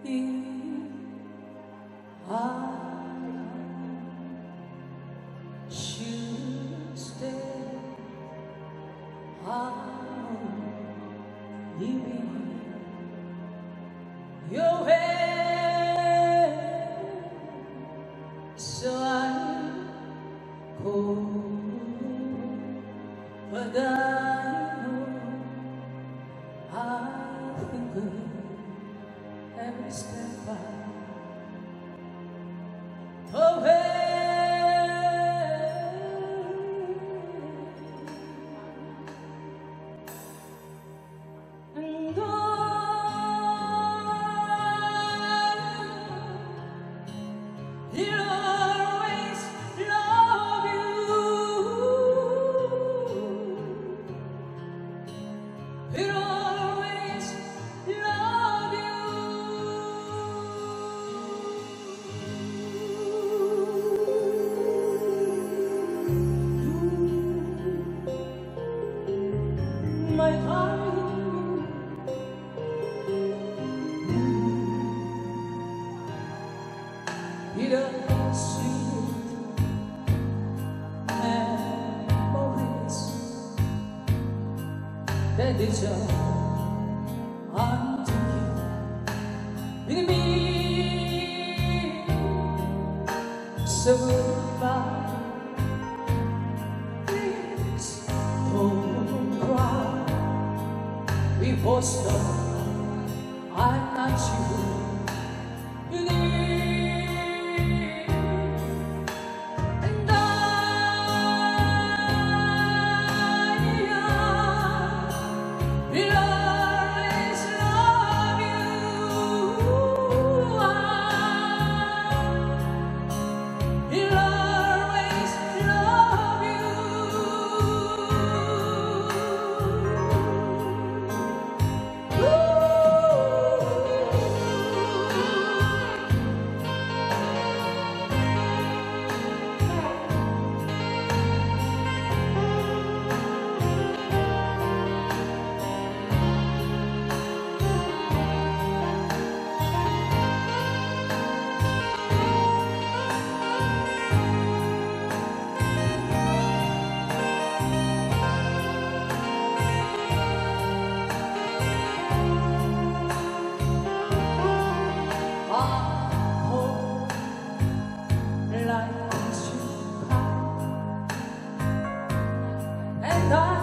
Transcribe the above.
If I should stay, I'll leave your way, so I go, but I know I've been good every step of the way. And he'll always love you. He'll always love you, my darling. Bittersweet memories that deserve unto you with me. So goodbye, please don't cry. We both know I'm not you. And